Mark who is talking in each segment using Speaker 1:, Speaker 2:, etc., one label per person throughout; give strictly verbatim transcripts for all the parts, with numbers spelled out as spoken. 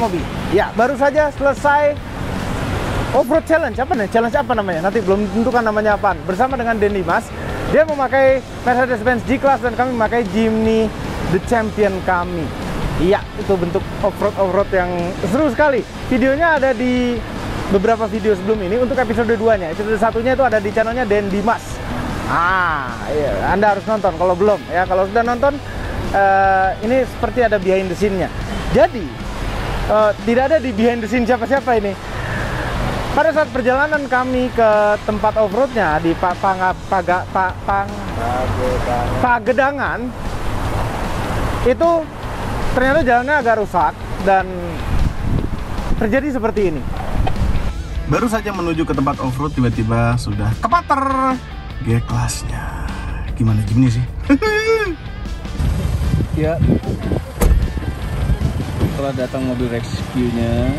Speaker 1: Mobi. Ya, baru saja selesai off-road challenge. Apa nih? Challenge apa namanya? Nanti belum tentukan namanya apaan. Bersama dengan Den Dimas. Dia memakai Mercedes-Benz G-Class dan kami memakai Jimny The Champion kami. Iya, itu bentuk off-road off-road yang seru sekali. Videonya ada di beberapa video sebelum ini. Untuk episode dua-nya. Episode satunya itu ada di channelnya Den Dimas. Ah, iya, Anda harus nonton kalau belum ya. Kalau sudah nonton, uh, ini seperti ada behind the scene-nya. Jadi, uh, tidak ada di behind the scene siapa-siapa ini. Pada saat perjalanan kami ke tempat off-roadnya di pa Pang Paga pa Pang Pagedangan, itu ternyata jalannya agak rusak dan terjadi seperti ini.
Speaker 2: Baru saja menuju ke tempat off-road, tiba-tiba sudah kepater G-Class-nya. Gimana Jimny sih?
Speaker 3: Ya, setelah datang mobil rescue-nya,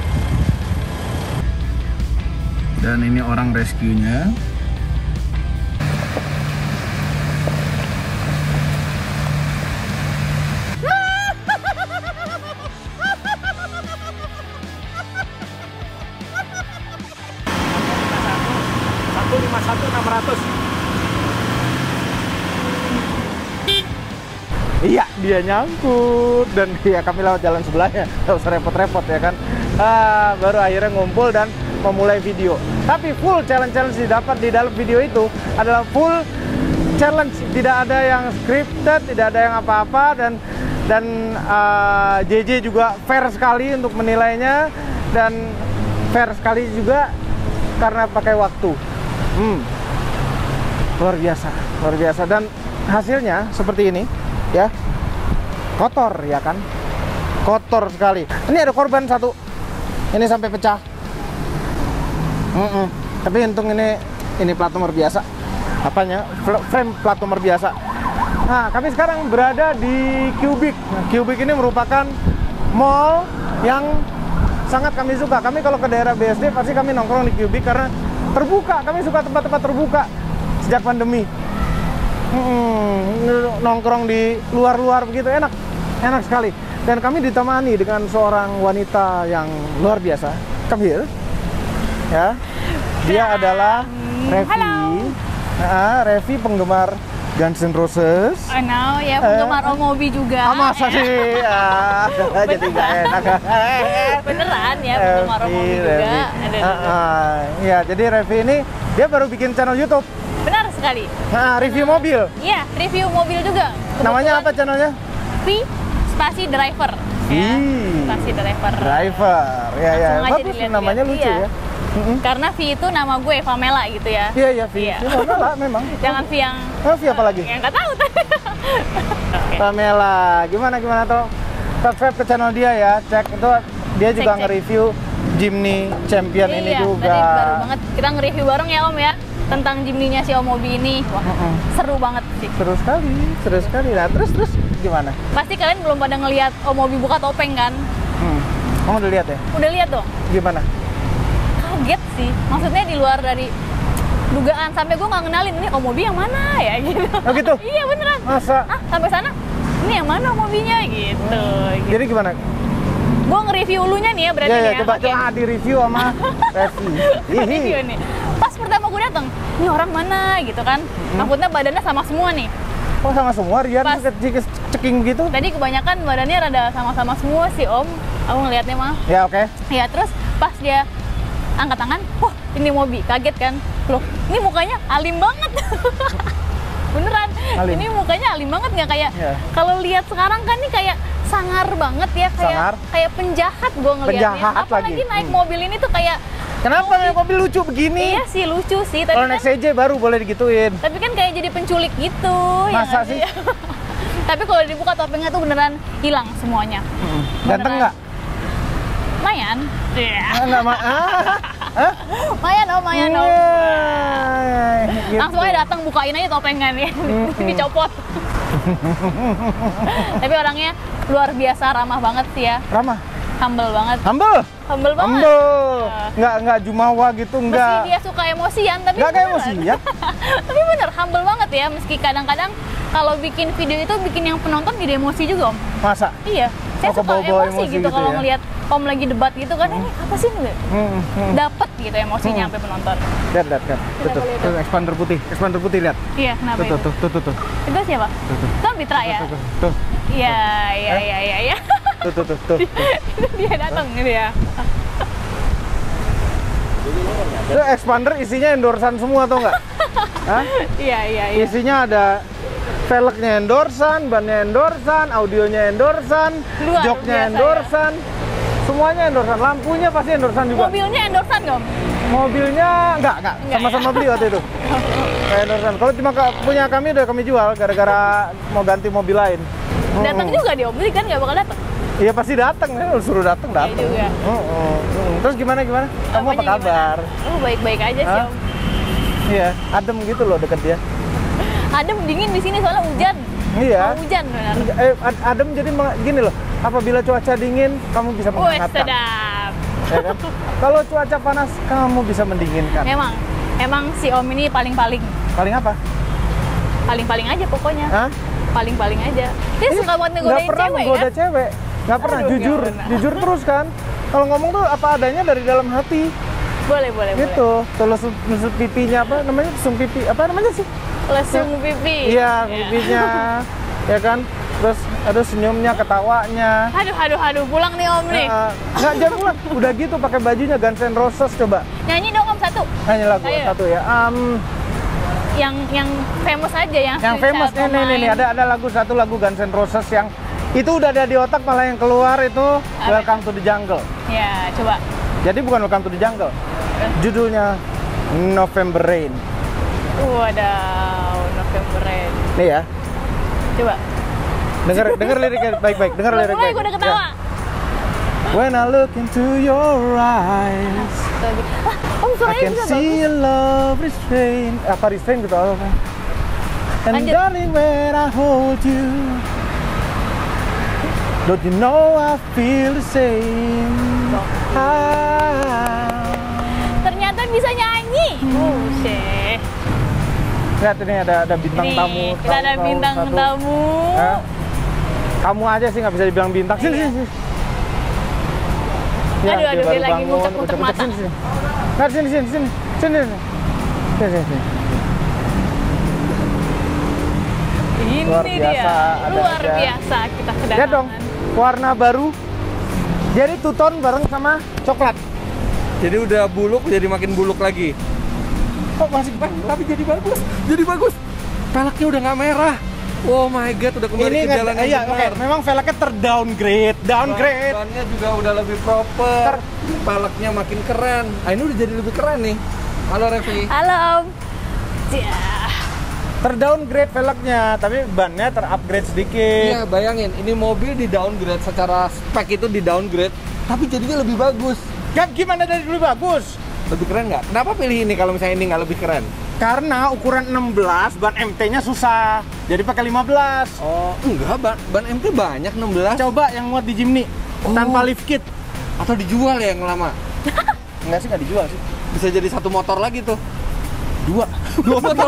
Speaker 3: dan ini orang rescue-nya.
Speaker 1: satu lima satu enam ratus. Iya, dia nyangkut dan ya kami lewat jalan sebelahnya, nggak usah repot-repot ya kan. Ah, baru akhirnya ngumpul dan memulai video. Tapi full challenge-challenge didapat di dalam video itu adalah full challenge, tidak ada yang scripted, tidak ada yang apa-apa, dan dan uh, J J juga fair sekali untuk menilainya dan fair sekali juga karena pakai waktu. Hmm, luar biasa, luar biasa dan hasilnya seperti ini. Ya, kotor ya kan, kotor sekali. Ini ada korban satu, ini sampai pecah. Mm -mm. Tapi untung ini ini plat nomor biasa. Apanya? Frame plat nomor biasa. Nah, kami sekarang berada di Cubic. Nah, Cubic ini merupakan mall yang sangat kami suka. Kami kalau ke daerah B S D pasti kami nongkrong di Cubic karena terbuka. Kami suka tempat-tempat terbuka sejak pandemi. Hmm, nongkrong di luar-luar begitu enak, enak sekali. Dan kami ditemani dengan seorang wanita yang luar biasa. Come here, ya. Dia adalah Revi.
Speaker 4: Halo.
Speaker 1: Nah, Revi penggemar Guns N' Roses.
Speaker 4: Oh no, ya penggemar
Speaker 1: eh,
Speaker 4: Omobi juga.
Speaker 1: Ah, masa sih? Ah, jadi nggak enak.
Speaker 4: Beneran ya penggemar Omobi juga. Ada
Speaker 1: ah, ah, ya, jadi Revi ini dia baru bikin channel YouTube.
Speaker 4: Benar sekali.
Speaker 1: Nah, review mobil.
Speaker 4: Iya, review mobil juga. Kebetulan
Speaker 1: Namanya apa channelnya?
Speaker 4: V Spasi Driver. Ya, Spasi Driver.
Speaker 1: Driver. Ya, ya.
Speaker 4: Langsung aja
Speaker 1: Bagus,
Speaker 4: dilihat-lihat.
Speaker 1: namanya lucu
Speaker 4: Iya.
Speaker 1: ya. Mm-hmm.
Speaker 4: Karena V itu nama gue, Pamela gitu ya.
Speaker 1: Iya, iya, V.
Speaker 4: Iya.
Speaker 1: Ya, Pamela memang.
Speaker 4: Jangan V yang
Speaker 1: Oh, V apa lagi?
Speaker 4: yang nggak tahu tadi. Okay.
Speaker 1: Pamela. Gimana gimana tuh? Subscribe ke channel dia ya. Cek itu dia juga
Speaker 4: Cek, cek.
Speaker 1: nge-review Jimny Champion
Speaker 4: Iya,
Speaker 1: ini juga.
Speaker 4: tadi baru banget kita nge-review bareng ya Om ya tentang Jimny-nya si Omobi ini. Wah,
Speaker 1: Mm-mm.
Speaker 4: seru banget sih.
Speaker 1: Seru sekali, seru sekali. Nah, terus terus gimana?
Speaker 4: Pasti kalian belum pada ngelihat Omobi buka topeng kan?
Speaker 1: Hmm. Kamu udah lihat ya?
Speaker 4: Udah lihat dong?
Speaker 1: Gimana?
Speaker 4: Kaget sih. Maksudnya di luar dari dugaan, sampai gue nggak ngenalin ini Omobi yang mana ya gitu.
Speaker 1: Oh gitu?
Speaker 4: Iya beneran.
Speaker 1: Masa?
Speaker 4: Ah, sampai sana ini yang mana Omobinya gitu. gitu.
Speaker 1: Jadi gimana?
Speaker 4: Gue nge-review ulunya nih ya berarti
Speaker 1: Ya, ya,
Speaker 4: ya.
Speaker 1: coba
Speaker 4: Oke.
Speaker 1: coba di-review sama Revi.
Speaker 4: Review nih. Pas pertama gue datang, ini orang mana gitu kan? Maksudnya badannya sama semua nih.
Speaker 1: Kok sama semua Rian
Speaker 4: Pas.
Speaker 1: kecil ceking gitu?
Speaker 4: Tadi kebanyakan badannya rada sama-sama semua sih Om. Aku ngelihatnya mah.
Speaker 1: Ya oke.
Speaker 4: Ya terus pas dia angkat tangan, wah ini Mobi, kaget kan? Loh, ini mukanya alim banget. Beneran,
Speaker 1: Alim.
Speaker 4: ini mukanya alim banget nggak kayak
Speaker 1: Ya.
Speaker 4: kalau lihat sekarang kan nih kayak sangar banget ya, kayak
Speaker 1: Sangar?
Speaker 4: kayak penjahat gue ngelihatnya.
Speaker 1: Penjahat
Speaker 4: Apalagi
Speaker 1: lagi.
Speaker 4: naik
Speaker 1: Hmm.
Speaker 4: mobil ini tuh kayak
Speaker 1: Kenapa naik mobil lucu begini?
Speaker 4: iya sih lucu sih, tapi
Speaker 1: Kalau
Speaker 4: kan,
Speaker 1: naik C J baru boleh digituin.
Speaker 4: tapi kan kayak jadi penculik gitu. ya
Speaker 1: Masa
Speaker 4: nggak
Speaker 1: sih?
Speaker 4: Tapi kalau dibuka topengnya tuh beneran hilang semuanya.
Speaker 1: Hmm. Ganteng
Speaker 4: Beneran.
Speaker 1: nggak?
Speaker 4: Lumayan. Iya.
Speaker 1: Ah, nggak ma ah, ah?
Speaker 4: Lumayan Om, lumayan Om.
Speaker 1: Iya, gitu.
Speaker 4: Langsung aja datang bukain aja topengan ya, dicopot. Tapi orangnya luar biasa, ramah banget sih ya,
Speaker 1: Ramah,
Speaker 4: humble banget,
Speaker 1: humble,
Speaker 4: humble banget.
Speaker 1: humble,
Speaker 4: Ya.
Speaker 1: nggak nggak jumawa gitu,
Speaker 4: Meski
Speaker 1: nggak.
Speaker 4: dia suka emosian, tapi
Speaker 1: Nggak kayak
Speaker 4: beneran.
Speaker 1: emosian.
Speaker 4: Tapi bener humble banget ya, meski kadang-kadang kalau bikin video itu bikin yang penonton jadi emosi juga Om.
Speaker 1: Masa?
Speaker 4: Iya, Saya
Speaker 1: Oh,
Speaker 4: suka
Speaker 1: kebawa-bawa
Speaker 4: emosi,
Speaker 1: emosi
Speaker 4: gitu,
Speaker 1: gitu
Speaker 4: kalau
Speaker 1: ya?
Speaker 4: ngelihat om lagi debat gitu kan, ini apa sih nih?
Speaker 1: Hmm, hmm.
Speaker 4: Dapet gitu emosinya
Speaker 1: Hmm.
Speaker 4: sampai penonton.
Speaker 1: Lihat, lihat, lihat. Tuh, tuh,
Speaker 4: lihat,
Speaker 1: tuh, expander putih, expander putih lihat.
Speaker 4: Iya, kenapa
Speaker 1: Tuh,
Speaker 4: itu?
Speaker 1: tuh, tuh, tuh, tuh, tuh,
Speaker 4: Itu siapa?
Speaker 1: tuh, tuh,
Speaker 4: Kan Fitra ya?
Speaker 1: tuh, tuh, tuh,
Speaker 4: Iya, iya, iya, iya, iya.
Speaker 1: tuh, tuh, tuh, tuh.
Speaker 4: Itu dia datang gitu ya.
Speaker 1: Itu expander isinya endorsan semua tau nggak? Hah?
Speaker 4: Iya, iya, iya.
Speaker 1: Isinya ada velgnya endorsan, bannya endorsan, audionya endorsan,
Speaker 4: Luar
Speaker 1: joknya
Speaker 4: biasa,
Speaker 1: endorsan, semuanya endorsan, lampunya pasti endorsan juga.
Speaker 4: Mobilnya endorsan nggak, Om?
Speaker 1: Mobilnya enggak, enggak,
Speaker 4: Enggak,
Speaker 1: sama-sama
Speaker 4: ya?
Speaker 1: beli waktu itu. Kayak endorsan. Kalau cuma ka- punya kami udah kami jual gara-gara mau ganti mobil lain.
Speaker 4: Datang
Speaker 1: Mm-mm.
Speaker 4: juga dia, Om. Beli kan nggak bakal datang.
Speaker 1: Iya pasti datang, ya. Suruh datang
Speaker 4: Iya
Speaker 1: datang.
Speaker 4: juga.
Speaker 1: Mm-mm. Mm. Terus gimana gimana? Kamu apa
Speaker 4: Apanya
Speaker 1: kabar?
Speaker 4: gimana? Lu baik-baik aja sih,
Speaker 1: Hah?
Speaker 4: Om.
Speaker 1: Iya, adem gitu loh deket dia.
Speaker 4: Adem dingin di sini soalnya hujan.
Speaker 1: Iya.
Speaker 4: Mau hujan benar.
Speaker 1: Eh, ad- adem jadi meng- gini loh. Apabila cuaca dingin, kamu bisa
Speaker 4: Wih,
Speaker 1: menghangatkan.
Speaker 4: sedap.
Speaker 1: Ya kan? Kalau cuaca panas, kamu bisa mendinginkan.
Speaker 4: Emang, emang si Om ini paling-paling.
Speaker 1: Paling apa?
Speaker 4: Paling-paling aja pokoknya.
Speaker 1: Hah?
Speaker 4: Paling-paling aja. Dia
Speaker 1: Iya,
Speaker 4: suka buat
Speaker 1: nggak
Speaker 4: ngegodain
Speaker 1: pernah
Speaker 4: cewek
Speaker 1: menggoda
Speaker 4: kan?
Speaker 1: cewek. Nggak pernah,
Speaker 4: Aduh,
Speaker 1: jujur.
Speaker 4: nggak pernah.
Speaker 1: Jujur terus kan. Kalau ngomong tuh apa adanya dari dalam hati.
Speaker 4: Boleh, boleh,
Speaker 1: Gitu. Terus nusuk pipinya apa namanya? Sung pipi. Apa namanya sih?
Speaker 4: boleh. Lesung pipi.
Speaker 1: Iya, pipinya. Ya kan? Terus aduh senyumnya, ketawanya.
Speaker 4: Aduh, aduh, aduh. Pulang nih Om nih.
Speaker 1: Nah, nggak jangan pulang. Udah gitu pakai bajunya Guns N' Roses coba.
Speaker 4: Nyanyi dong Om satu.
Speaker 1: Hanya lagu
Speaker 4: Ayo.
Speaker 1: satu ya. Um,
Speaker 4: Yang yang famous aja yang.
Speaker 1: yang
Speaker 4: Sweet
Speaker 1: famous
Speaker 4: Child
Speaker 1: nih, nih, nih, nih,
Speaker 4: Mine.
Speaker 1: ada ada lagu satu lagu Guns N' Roses yang itu udah ada di otak, malah yang keluar itu Welcome to the Jungle.
Speaker 4: Ya, coba.
Speaker 1: Jadi bukan Welcome to the Jungle. Judulnya November Rain.
Speaker 4: Wadaw, November Rain.
Speaker 1: Nih ya.
Speaker 4: Coba.
Speaker 1: Dengar dengar liriknya baik-baik, dengar
Speaker 4: Belum
Speaker 1: lirik
Speaker 4: mulai
Speaker 1: baik.
Speaker 4: gue udah ketawa.
Speaker 1: When I look into your eyes,
Speaker 4: Ah, Om
Speaker 1: I
Speaker 4: suaranya
Speaker 1: can
Speaker 4: bisa
Speaker 1: see
Speaker 4: bagus.
Speaker 1: a love restraint. Apa restraint gitu apa? And
Speaker 4: Lanjut.
Speaker 1: darling, when I hold you, don't you know I feel the same? Ah.
Speaker 4: Ternyata bisa nyanyi. Buset.
Speaker 1: Lihat ini ada ada bintang
Speaker 4: Nih,
Speaker 1: tamu.
Speaker 4: kita ada
Speaker 1: tamu
Speaker 4: bintang
Speaker 1: satu.
Speaker 4: tamu.
Speaker 1: Hah? Kamu aja sih nggak bisa dibilang bintang. Sini,
Speaker 4: Iya.
Speaker 1: sini, sini.
Speaker 4: Aduh, aduh, dia
Speaker 1: baru
Speaker 4: lagi
Speaker 1: bangun,
Speaker 4: ngucek-ngucek
Speaker 1: ucek-ucek.
Speaker 4: mata.
Speaker 1: Sini, sini. Nah, sini, sini, sini, sini, sini. Sini, sini, sini.
Speaker 4: Ini
Speaker 1: Luar
Speaker 4: dia.
Speaker 1: biasa, ada
Speaker 4: Luar
Speaker 1: aja.
Speaker 4: biasa kita kedatangan.
Speaker 1: Lihat dong, warna baru. Jadi two tone bareng sama coklat.
Speaker 3: Jadi udah buluk jadi makin buluk lagi.
Speaker 1: Oh, masih
Speaker 3: Tapi jadi bagus. Jadi bagus. Peleknya udah nggak merah. Oh my god, udah kembali
Speaker 1: ini
Speaker 3: ke
Speaker 1: nggak-
Speaker 3: jalan yang
Speaker 1: iya, oke.
Speaker 3: benar.
Speaker 1: Memang velgnya terdowngrade, downgrade.
Speaker 3: Bannya juga udah lebih proper. Peleknya makin keren. Ah, ini udah jadi lebih keren nih. Halo Revi.
Speaker 4: Halo Om. Cia.
Speaker 1: Terdowngrade velgnya, tapi bannya terupgrade sedikit.
Speaker 3: Iya, bayangin, ini mobil di downgrade secara spek itu di downgrade, tapi jadinya lebih bagus.
Speaker 1: Kan gimana dari dulu bagus?
Speaker 3: Lebih keren nggak? Kenapa pilih ini kalau misalnya ini nggak lebih keren?
Speaker 1: Karena ukuran enam belas, ban M T-nya susah. Jadi pakai lima belas.
Speaker 3: Oh, enggak, ban, ban M T banyak enam belas.
Speaker 1: Coba yang muat di Jimny
Speaker 3: Oh.
Speaker 1: tanpa lift kit.
Speaker 3: Atau dijual ya yang lama?
Speaker 1: Enggak sih, nggak dijual sih.
Speaker 3: Bisa jadi satu motor lagi tuh.
Speaker 1: Dua.
Speaker 3: Dua motor.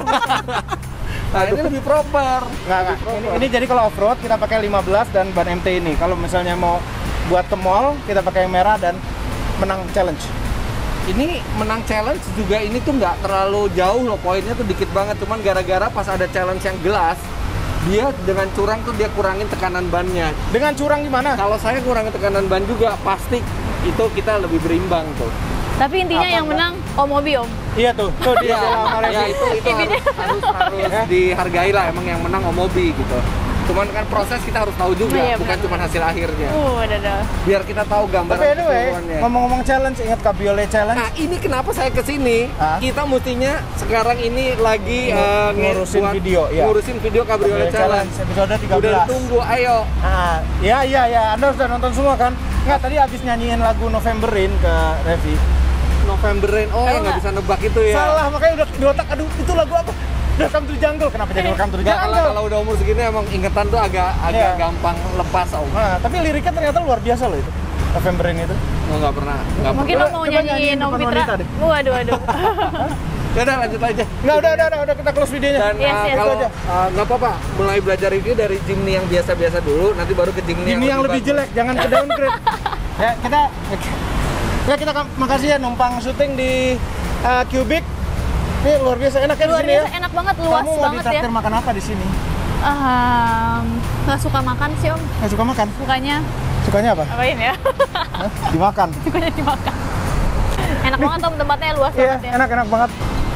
Speaker 3: Nah, ini lebih proper.
Speaker 1: Nggak, nggak. Ini, ini jadi kalau off-road kita pakai lima belas dan ban M T ini. Kalau misalnya mau buat ke mall, kita pakai yang merah dan menang challenge.
Speaker 3: Ini menang challenge juga, ini tuh nggak terlalu jauh loh, poinnya tuh dikit banget. Cuman gara-gara pas ada challenge yang gelas, dia dengan curang tuh dia kurangin tekanan bannya.
Speaker 1: Dengan curang gimana?
Speaker 3: Kalau saya kurangin tekanan ban juga, pasti itu kita lebih berimbang tuh.
Speaker 4: Tapi intinya
Speaker 1: Apa
Speaker 4: yang
Speaker 1: enggak?
Speaker 4: menang Om Obi Om.
Speaker 1: Iya tuh, tuh dia sama
Speaker 3: ya
Speaker 1: Revi.
Speaker 3: itu itu harus harus, harus dihargai lah, emang yang menang Om Obi gitu. Cuman kan proses kita harus tahu juga,
Speaker 4: Iya,
Speaker 3: bukan
Speaker 4: benar,
Speaker 3: cuma hasil akhirnya.
Speaker 4: Uh, ada ada.
Speaker 3: Biar kita tahu gambaran
Speaker 1: Tapi anyway,
Speaker 3: keseluruhannya.
Speaker 1: ngomong-ngomong challenge, ingat Cabriolet challenge?
Speaker 3: Nah, ini kenapa saya kesini?
Speaker 1: Hah?
Speaker 3: Kita mestinya sekarang ini lagi
Speaker 1: Ngu-
Speaker 3: eh, nge-
Speaker 1: ngurusin
Speaker 3: buat-
Speaker 1: video, ya.
Speaker 3: ngurusin video Cabriolet Challenge.
Speaker 1: episode tiga
Speaker 3: Udah
Speaker 1: belas.
Speaker 3: ditunggu, ayo.
Speaker 1: Ah, ya iya ya, Anda sudah nonton semua kan? Nggak, tadi habis nyanyiin lagu November Rain ke Revi.
Speaker 3: November Rain. Oh,
Speaker 1: Tahu
Speaker 3: nggak
Speaker 1: nggak?
Speaker 3: bisa nebak itu ya.
Speaker 1: Salah, makanya udah di otak, aduh itu lagu apa? Welcome to the Jungle, kenapa jadi Welcome to the
Speaker 3: Nggak, kalau,
Speaker 1: Jungle?
Speaker 3: kalau udah umur segini emang ingetan tuh agak agak
Speaker 1: Iya.
Speaker 3: gampang lepas, Om.
Speaker 1: Nah, tapi liriknya ternyata luar biasa loh itu. November Rain itu.
Speaker 3: Oh, nggak pernah. Nggak
Speaker 4: Mungkin
Speaker 3: pernah.
Speaker 4: Om mau
Speaker 1: Coba
Speaker 4: nyanyiin
Speaker 1: nyanyiin
Speaker 4: Om
Speaker 1: depan
Speaker 4: Fitra.
Speaker 1: wanita deh.
Speaker 4: Waduh, waduh.
Speaker 3: Ya udah lanjut aja.
Speaker 1: Nggak, udah, udah, udah, udah kita close videonya.
Speaker 3: Dan
Speaker 4: Yes,
Speaker 3: uh,
Speaker 4: yes.
Speaker 3: kalau
Speaker 1: Itu aja.
Speaker 3: uh, nggak apa-apa, mulai belajar review dari Jimny yang biasa-biasa dulu, nanti baru ke Jimny
Speaker 1: Ini yang lebih
Speaker 3: bagus.
Speaker 1: jelek, jangan ke downgrade. Ya, kita ya kita makasih ya numpang syuting di uh, Cubic. Ini luar biasa enak ya di
Speaker 4: Luar
Speaker 1: sini ya.
Speaker 4: biasa enak banget, luas
Speaker 1: Kamu mau
Speaker 4: banget ya.
Speaker 1: ditraktir makan apa di sini?
Speaker 4: Um, nggak suka makan sih om,
Speaker 1: Nggak suka makan?
Speaker 4: sukanya
Speaker 1: Sukanya apa?
Speaker 4: apain ya?
Speaker 1: Hah? Dimakan.
Speaker 4: Sukanya dimakan. Enak banget om, tempatnya luas
Speaker 1: Iya,
Speaker 4: banget ya.
Speaker 1: enak enak banget.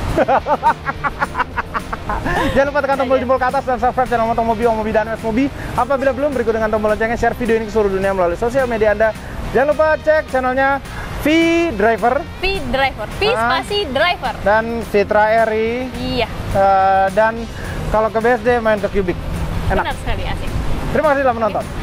Speaker 1: Jangan lupa tekan tombol jempol ke atas dan subscribe channel Moto Mobi, Om Mobi dan Wes Mobi. Apabila belum, berikut dengan tombol loncengnya, share video ini ke seluruh dunia melalui sosial media Anda. Jangan lupa cek channelnya V Driver
Speaker 4: V driver, V
Speaker 1: Ah.
Speaker 4: spasi driver.
Speaker 1: dan Fitra Eri.
Speaker 4: Iya,
Speaker 1: Eh, dan kalau ke B S D main ke Cubic. Enak.
Speaker 4: benar sekali, asik.
Speaker 1: Terima kasih telah menonton.